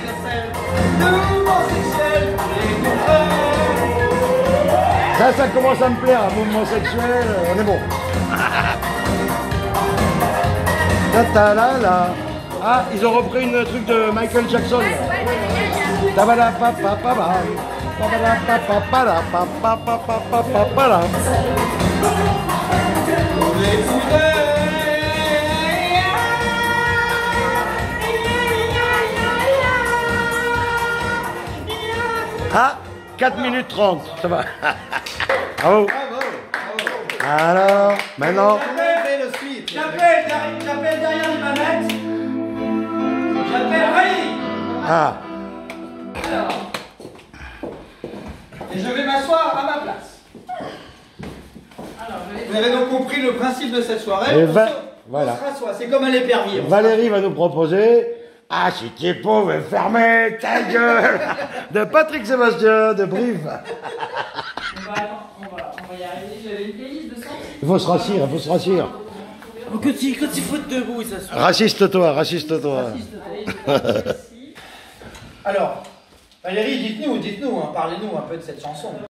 Ça commence à me plaire, un mouvement sexuel, on est bon. Ta-ta-la-la. Ah, ils ont repris une truc de Michael Jackson. Ta-ba-da-pa-pa-pa-pa. Ta-ba-da-pa-pa-pa-pa-pa-pa-pa-pa-pa. Ah, 4 minutes 30, ça va. Bravo. Alors, maintenant. J'appelle derrière les manettes. J'appelle Rally. Ah. Alors. Et je vais m'asseoir à ma place. Vous avez donc compris le principe de cette soirée. Voilà. On se rassoit, c'est comme à l'épervier. Valérie va nous proposer. Ah, si t'es pauvre, fermez ta gueule. De Patrick Sébastien, de Brive. On va y arriver. J'avais une playlist de 100. Il faut se rassir, il faut se rassir. Quand il faut être debout, ça se fait. Raciste-toi, raciste-toi. Alors, Valérie, dites-nous, hein, parlez-nous un peu de cette chanson.